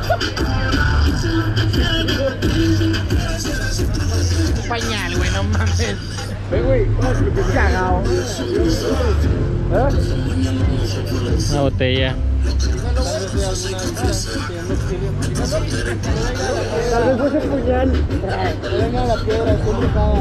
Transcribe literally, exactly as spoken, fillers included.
Pañal, güey, no mames. Ven, güey, cagado. ¿Eh? Una botella. Tal vez fuese puñal. Venga la piedra, es complicada.